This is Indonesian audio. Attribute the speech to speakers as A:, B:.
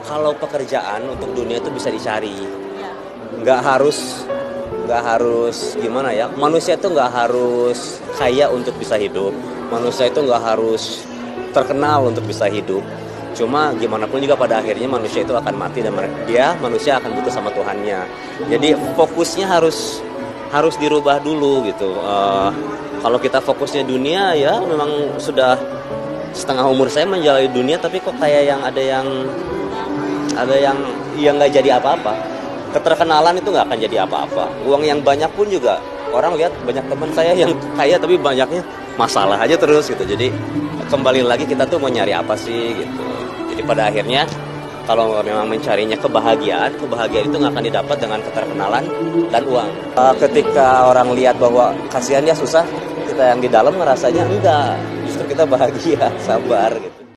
A: Kalau pekerjaan untuk dunia itu bisa dicari,
B: Ya.
A: nggak harus gimana ya, manusia itu nggak harus kaya untuk bisa hidup, manusia itu nggak harus terkenal untuk bisa hidup. Cuma gimana pun juga pada akhirnya manusia itu akan mati dan manusia akan butuh sama Tuhannya. Jadi fokusnya harus dirubah dulu gitu. Kalau kita fokusnya dunia, ya memang sudah setengah umur saya menjalani dunia, tapi kok kayak yang nggak jadi apa-apa. Keterkenalan itu nggak akan jadi apa-apa. Uang yang banyak pun juga, orang lihat banyak teman saya yang kaya tapi banyaknya masalah aja terus gitu. Jadi kembali lagi kita tuh mau nyari apa sih gitu. Jadi pada akhirnya kalau memang mencarinya kebahagiaan itu nggak akan didapat dengan keterkenalan dan uang. Ketika orang lihat bahwa kasihan dia susah, kita yang di dalam ngerasanya enggak, justru kita bahagia, sabar gitu.